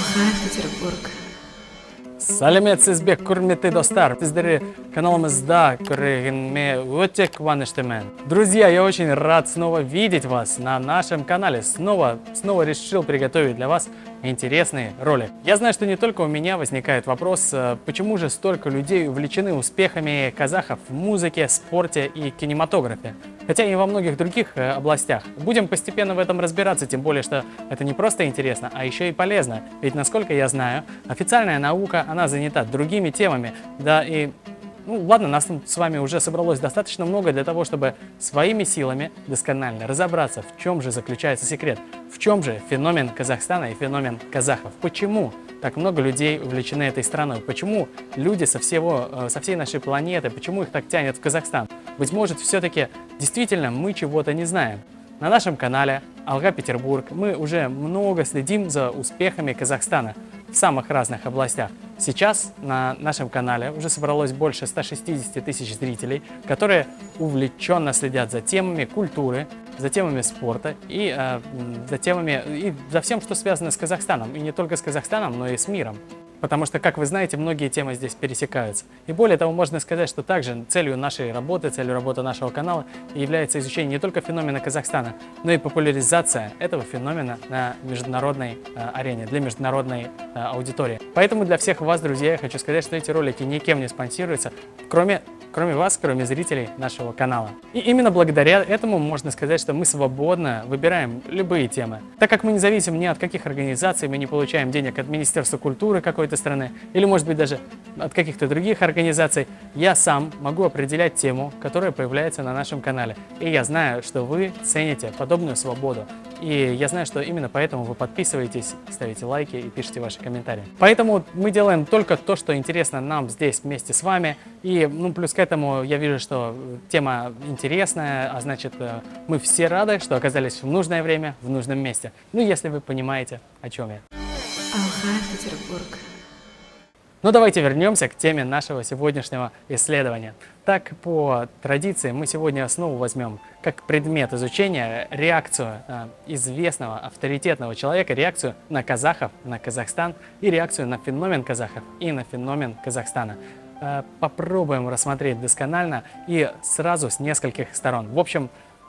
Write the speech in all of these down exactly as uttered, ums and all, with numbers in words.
Алхай, Петербург. Сәлемет сізбек құрметті достар. Сіздері каналымызда көргеніме өте қуаныштымын. Друзья, я очень рад снова видеть вас на нашем канале. Снова, снова решил приготовить для вас интересный ролик. Я знаю, что не только у меня возникает вопрос, почему же столько людей увлечены успехами казахов в музыке, спорте и кинематографе, хотя и во многих других областях. Будем постепенно в этом разбираться, тем более, что это не просто интересно, а еще и полезно. Ведь, насколько я знаю, официальная наука, она занята другими темами, да и... Ну ладно, нас с вами уже собралось достаточно много для того, чтобы своими силами досконально разобраться, в чем же заключается секрет, в чем же феномен Казахстана и феномен казахов. Почему так много людей увлечены этой страной, почему люди со, всего, со всей нашей планеты, почему их так тянет в Казахстан. Быть может, все-таки действительно мы чего-то не знаем. На нашем канале Алхай Петербург мы уже много следим за успехами Казахстана в самых разных областях. Сейчас на нашем канале уже собралось больше ста шестидесяти тысяч зрителей, которые увлеченно следят за темами культуры, за темами спорта и, э, за темами, и за всем, что связано с Казахстаном. И не только с Казахстаном, но и с миром. Потому что, как вы знаете, многие темы здесь пересекаются. И более того, можно сказать, что также целью нашей работы, целью работы нашего канала является изучение не только феномена Казахстана, но и популяризация этого феномена на международной э, арене, для международной э, аудитории. Поэтому для всех вас, друзья, я хочу сказать, что эти ролики никем не спонсируются, кроме, кроме вас, кроме зрителей нашего канала. И именно благодаря этому можно сказать, что мы свободно выбираем любые темы. Так как мы не зависим ни от каких организаций, мы не получаем денег от Министерства культуры какой-то страны, или, может быть, даже от каких-то других организаций, я сам могу определять тему, которая появляется на нашем канале. И я знаю, что вы цените подобную свободу. И я знаю, что именно поэтому вы подписываетесь, ставите лайки и пишите ваши комментарии. Поэтому мы делаем только то, что интересно нам здесь вместе с вами. И ну, плюс к этому я вижу, что тема интересная, а значит, мы все рады, что оказались в нужное время, в нужном месте. Ну, если вы понимаете, о чем я. Алхай, Петербург. Но давайте вернемся к теме нашего сегодняшнего исследования. Так, по традиции, мы сегодня снова возьмем как предмет изучения реакцию э, известного, авторитетного человека, реакцию на казахов, на Казахстан и реакцию на феномен казахов и на феномен Казахстана. Э, попробуем рассмотреть досконально и сразу с нескольких сторон. В общем,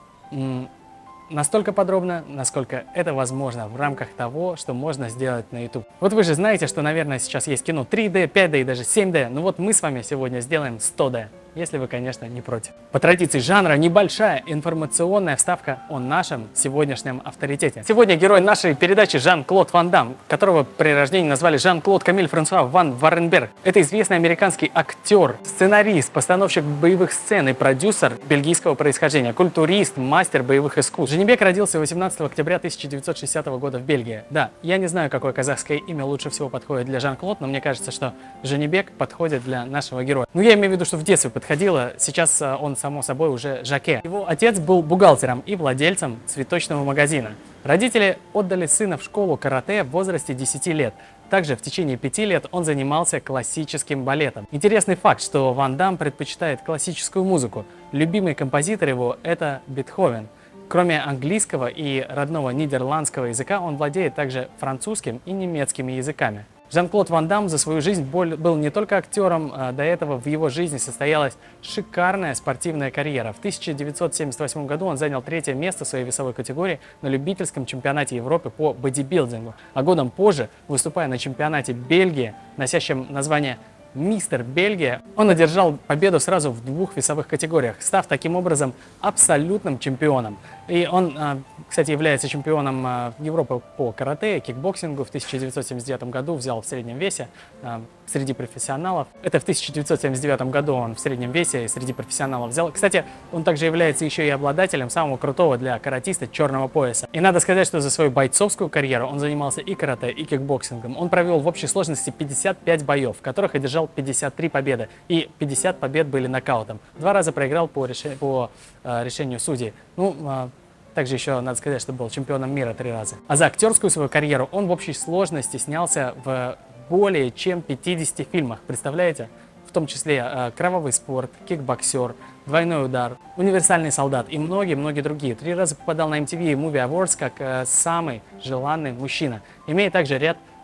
настолько подробно, насколько это возможно в рамках того, что можно сделать на YouTube. Вот вы же знаете, что, наверное, сейчас есть кино три дэ, пять дэ и даже семь дэ. Ну вот мы с вами сегодня сделаем сто дэ, если вы, конечно, не против. По традиции жанра небольшая информационная вставка о нашем сегодняшнем авторитете. Сегодня герой нашей передачи Жан-Клод Ван Дам, которого при рождении назвали Жан-Клод Камиль Франсуа Ван Варенберг. Это известный американский актер, сценарист, постановщик боевых сцен и продюсер бельгийского происхождения, культурист, мастер боевых искусств. Женебек родился восемнадцатого октября тысяча девятьсот шестидесятого года в Бельгии. Да, я не знаю, какое казахское имя лучше всего подходит для Жан-Клод, но мне кажется, что Женебек подходит для нашего героя. Ну, я имею в виду, что в детстве подходило, сейчас он, само собой, уже Жаке. Его отец был бухгалтером и владельцем цветочного магазина. Родители отдали сына в школу карате в возрасте десяти лет. Также в течение пяти лет он занимался классическим балетом. Интересный факт, что Ван Дам предпочитает классическую музыку. Любимый композитор его – это Бетховен. Кроме английского и родного нидерландского языка, он владеет также французским и немецкими языками. Жан-Клод Ван Дам за свою жизнь был не только актером, до этого в его жизни состоялась шикарная спортивная карьера. В тысяча девятьсот семьдесят восьмом году он занял третье место в своей весовой категории на любительском чемпионате Европы по бодибилдингу, а годом позже, выступая на чемпионате Бельгии, носящем название «Мистер Бельгия», он одержал победу сразу в двух весовых категориях, став таким образом абсолютным чемпионом. И он, кстати, является чемпионом Европы по карате и кикбоксингу. В тысяча девятьсот семьдесят девятом году взял в среднем весе среди профессионалов. Это в тысяча девятьсот семьдесят девятом году он в среднем весе среди профессионалов взял. Кстати, он также является еще и обладателем самого крутого для каратиста черного пояса. И надо сказать, что за свою бойцовскую карьеру он занимался и карате, и кикбоксингом. Он провел в общей сложности пятьдесят пять боев, в которых одержал пятьдесят три победы. И пятьдесят побед были нокаутом. Два раза проиграл по, решению, по э, решению судей. Ну, э, также еще надо сказать, что был чемпионом мира три раза. А за актерскую свою карьеру он в общей сложности снялся в более чем пятидесяти фильмах. Представляете? В том числе э, «Кровавый спорт», «Кикбоксер», «Двойной удар», «Универсальный солдат» и многие-многие другие. Три раза попадал на эм ти ви Movie Awards как э, самый желанный мужчина. Имея также ряд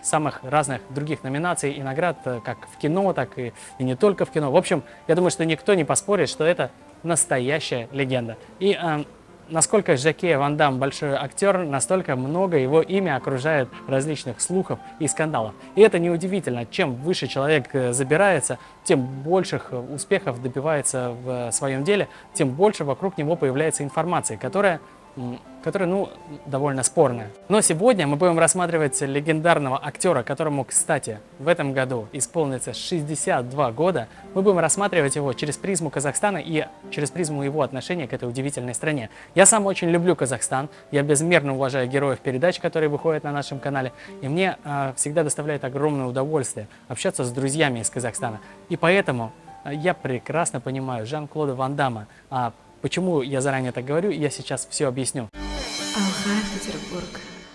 самых разных других номинаций и наград, как в кино, так и, и не только в кино. В общем, я думаю, что никто не поспорит, что это настоящая легенда. И э, насколько Жаке Ван Дам большой актер, настолько много его имя окружает различных слухов и скандалов. И это неудивительно. Чем выше человек забирается, тем больших успехов добивается в своем деле, тем больше вокруг него появляется информации, которая, которая ну, довольно спорная. Но сегодня мы будем рассматривать легендарного актера, которому, кстати, в этом году исполнится шестьдесят два года. Мы будем рассматривать его через призму Казахстана и через призму его отношения к этой удивительной стране. Я сам очень люблю Казахстан, я безмерно уважаю героев передач, которые выходят на нашем канале, и мне э, всегда доставляет огромное удовольствие общаться с друзьями из Казахстана. И поэтому э, я прекрасно понимаю Жан-Клода Ван Дамма. А почему я заранее так говорю, я сейчас все объясню. Алхар, Петербург.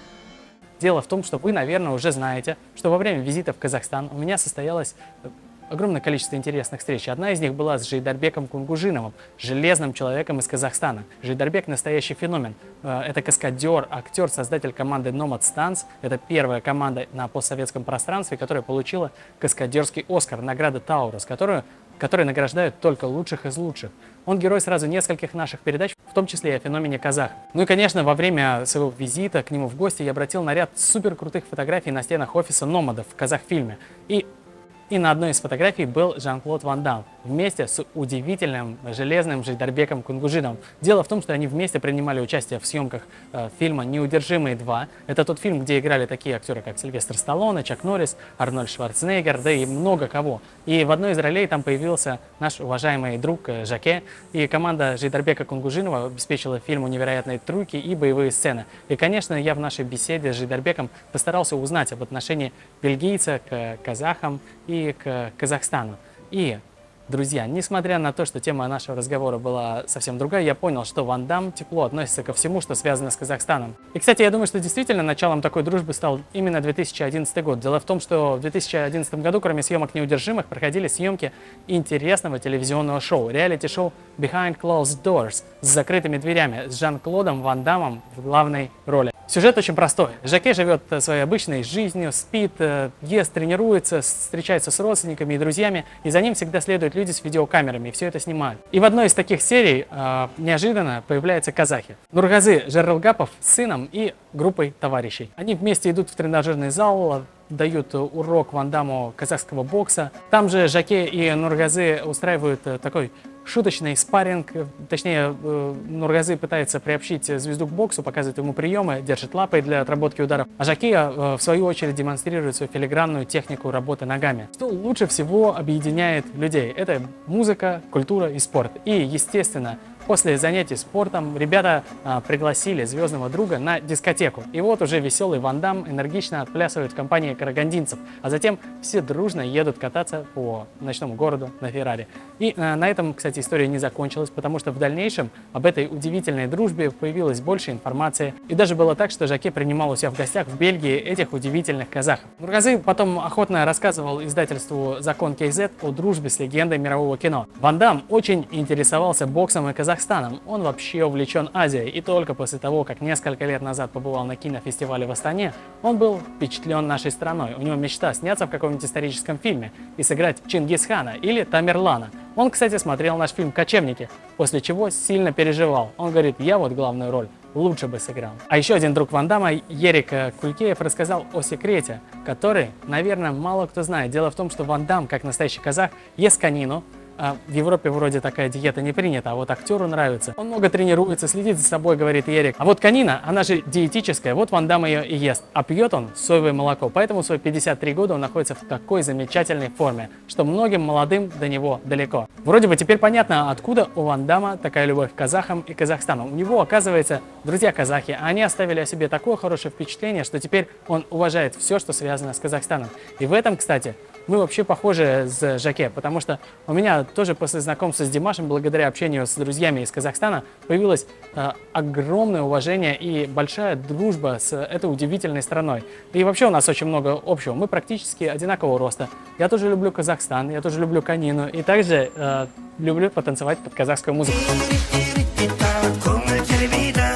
Дело в том, что вы, наверное, уже знаете, что во время визита в Казахстан у меня состоялось огромное количество интересных встреч. Одна из них была с Жайдарбеком Кунгужиновым, железным человеком из Казахстана. Жайдарбек — настоящий феномен. Это каскадер, актер, создатель команды Nomad Stance. Это первая команда на постсоветском пространстве, которая получила каскадерский Оскар, награда Таурус, которую, которой награждают только лучших из лучших. Он герой сразу нескольких наших передач, в том числе и о феномене казах. Ну и, конечно, во время своего визита к нему в гости я обратил на ряд супер крутых фотографий на стенах офиса Номадов в Казахфильме. И И на одной из фотографий был Жан-Клод Ван Дам вместе с удивительным железным Жайдарбеком Кунгужиновым. Дело в том, что они вместе принимали участие в съемках э, фильма «Неудержимые два». Это тот фильм, где играли такие актеры, как Сильвестр Сталлоне, Чак Норрис, Арнольд Шварценеггер, да и много кого. И в одной из ролей там появился наш уважаемый друг э, Жаке. И команда Жайдарбека Кунгужинова обеспечила фильму невероятные трюки и боевые сцены. И, конечно, я в нашей беседе с Жайдарбеком постарался узнать об отношении бельгийца к казахам и к Казахстану. И, друзья, несмотря на то, что тема нашего разговора была совсем другая, я понял, что Ван Дам тепло относится ко всему, что связано с Казахстаном. И, кстати, я думаю, что действительно началом такой дружбы стал именно две тысячи одиннадцатый год. Дело в том, что в две тысячи одиннадцатом году, кроме съемок «Неудержимых», проходили съемки интересного телевизионного шоу, реалити-шоу Behind Closed Doors с закрытыми дверями, с Жан-Клодом Ван Даммом в главной роли. Сюжет очень простой. Жаке живет своей обычной жизнью, спит, ест, тренируется, встречается с родственниками и друзьями, и за ним всегда следуют люди с видеокамерами, и все это снимают. И в одной из таких серий э, неожиданно появляются казахи. Нургазы Жерелгапов с сыном и группой товарищей. Они вместе идут в тренажерный зал, дают урок Ван Дамму казахского бокса. Там же Жаке и Нургазы устраивают такой шуточный спарринг, точнее, Нургазы пытается приобщить звезду к боксу, показывает ему приемы, держит лапой для отработки ударов, а Жаке, в свою очередь, демонстрирует свою филигранную технику работы ногами. Что лучше всего объединяет людей? Это музыка, культура и спорт. И, естественно, после занятий спортом ребята а, пригласили звездного друга на дискотеку. И вот уже веселый Ван Дам энергично отплясывает в компании карагандинцев, а затем все дружно едут кататься по ночному городу на Феррари. И а, на этом, кстати, история не закончилась, потому что в дальнейшем об этой удивительной дружбе появилось больше информации. И даже было так, что Жаке принимал у себя в гостях в Бельгии этих удивительных казахов. Нургазы потом охотно рассказывал издательству «Закон кей зет» о дружбе с легендой мирового кино. Ван Дам очень интересовался боксом и Казахстаном. Он вообще увлечен Азией, и только после того, как несколько лет назад побывал на кинофестивале в Астане, он был впечатлен нашей страной. У него мечта сняться в каком-нибудь историческом фильме и сыграть Чингисхана или Тамерлана. Он, кстати, смотрел наш фильм «Кочевники», после чего сильно переживал. Он говорит: я вот главную роль лучше бы сыграл. А еще один друг Ван Дамма, Ерик Кулькеев, рассказал о секрете, который, наверное, мало кто знает. Дело в том, что Ван Дам, как настоящий казах, ест конину. В Европе вроде такая диета не принята, а вот актеру нравится. Он много тренируется, следит за собой, говорит Ерик. А вот конина, она же диетическая, вот Ван Дам ее и ест. А пьет он соевое молоко, поэтому в свои пятьдесят три года он находится в такой замечательной форме, что многим молодым до него далеко. Вроде бы теперь понятно, откуда у Ван Дамма такая любовь к казахам и Казахстану. У него, оказывается, друзья казахи, а они оставили о себе такое хорошее впечатление, что теперь он уважает все, что связано с Казахстаном. И в этом, кстати, мы вообще похожи с Жаке, потому что у меня тоже после знакомства с Димашем, благодаря общению с друзьями из Казахстана, появилось э, огромное уважение и большая дружба с этой удивительной страной. И вообще у нас очень много общего. Мы практически одинакового роста. Я тоже люблю Казахстан, я тоже люблю конину и также э, люблю потанцевать под казахскую музыку.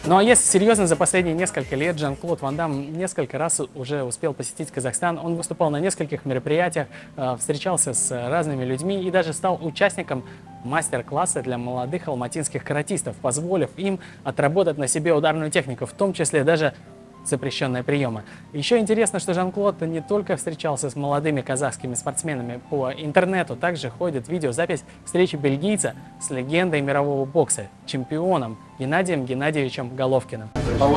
Ну а если серьезно, за последние несколько лет Жан-Клод Ван Дамм несколько раз уже успел посетить Казахстан. Он выступал на нескольких мероприятиях, встречался с разными людьми и даже стал участником мастер-класса для молодых алматинских каратистов, позволив им отработать на себе ударную технику, в том числе даже запрещенные приемы. Еще интересно, что Жан-Клод не только встречался с молодыми казахскими спортсменами по интернету, также ходит видеозапись встречи бельгийца с легендой мирового бокса, чемпионом Геннадием Геннадьевичем Головкиным.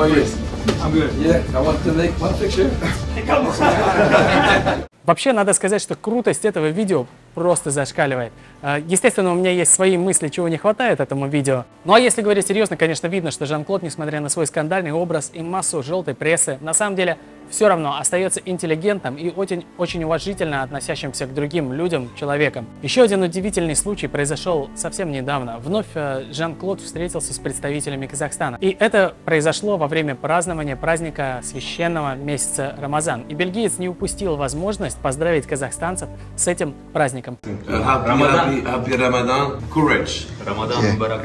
Вообще, надо сказать, что крутость этого видео просто зашкаливает. Естественно, у меня есть свои мысли, чего не хватает этому видео. Ну а если говорить серьезно, конечно, видно, что Жан-Клод, несмотря на свой скандальный образ и массу желтой прессы, на самом деле все равно остается интеллигентным и очень, очень уважительно относящимся к другим людям человеком. Еще один удивительный случай произошел совсем недавно. Вновь Жан-Клод встретился с представителями Казахстана. И это произошло во время празднования праздника священного месяца Рамазан. И бельгиец не упустил возможность поздравить казахстанцев с этим праздником. Happy, happy Ramadan, courage. Рамадан Мубарак.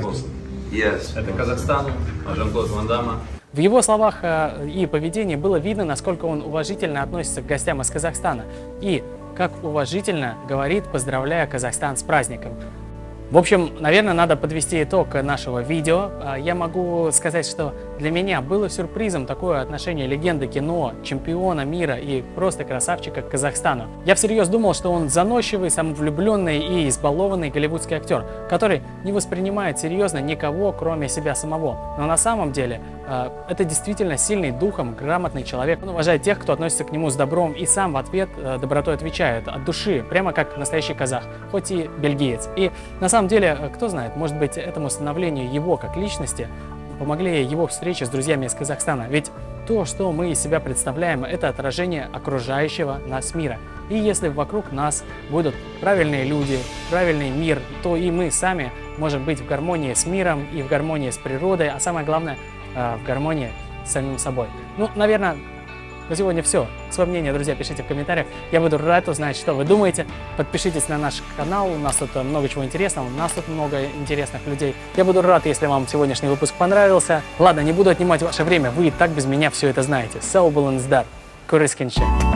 Yes. Это Казахстану, Жан-Клод Ван Дамма. В его словах э, и поведении было видно, насколько он уважительно относится к гостям из Казахстана и как уважительно говорит, поздравляя Казахстан с праздником. В общем, наверное, надо подвести итог нашего видео. Я могу сказать, что для меня было сюрпризом такое отношение легенды кино, чемпиона мира и просто красавчика к Казахстану. Я всерьез думал, что он заносчивый, самовлюбленный и избалованный голливудский актер, который не воспринимает серьезно никого, кроме себя самого. Но на самом деле это действительно сильный духом, грамотный человек. Он уважает тех, кто относится к нему с добром, и сам в ответ добротой отвечает от души, прямо как настоящий казах, хоть и бельгиец. И на самом деле, кто знает, может быть, этому становлению его как личности помогли его встречи с друзьями из Казахстана. Ведь то, что мы из себя представляем, это отражение окружающего нас мира. И если вокруг нас будут правильные люди, правильный мир, то и мы сами можем быть в гармонии с миром и в гармонии с природой, а самое главное, в гармонии с самим собой. Ну, наверное, на сегодня все. Свое мнение, друзья, пишите в комментариях. Я буду рад узнать, что вы думаете. Подпишитесь на наш канал. У нас тут много чего интересного. У нас тут много интересных людей. Я буду рад, если вам сегодняшний выпуск понравился. Ладно, не буду отнимать ваше время. Вы и так без меня все это знаете. Сау был Инсдар. Курыскинче.